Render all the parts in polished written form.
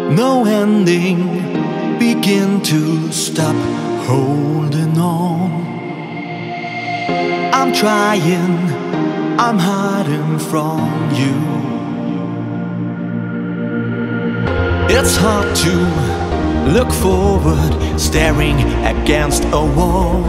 no ending, begin to stop holding on. I'm trying, I'm hiding from you. It's hard to look forward, staring against a wall.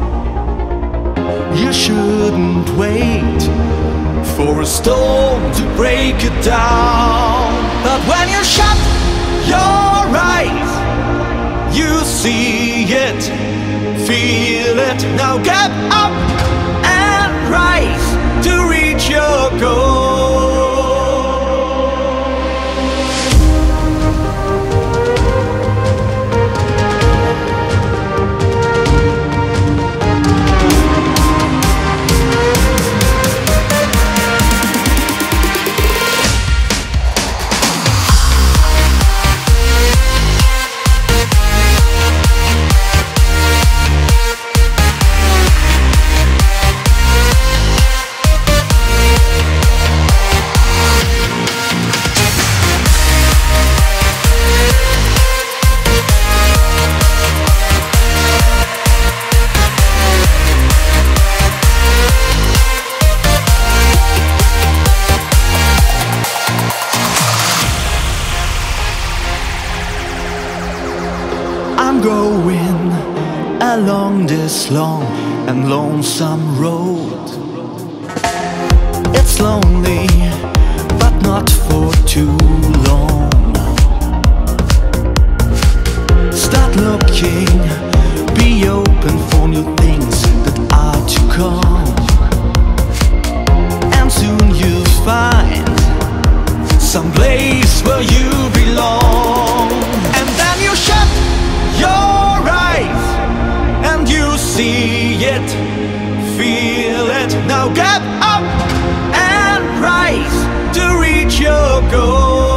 You shouldn't wait for a storm to break it down. But when you shut your eyes, you see it, feel it. Now get up and rise to reach your goal. I'm going along this long and lonesome road. It's lonely, but not for too long. Start looking, be open for new things that are to come. And soon you'll find some place where you belong. And then you shut your eyes and you see it, feel it. Now get up and rise to reach your goal.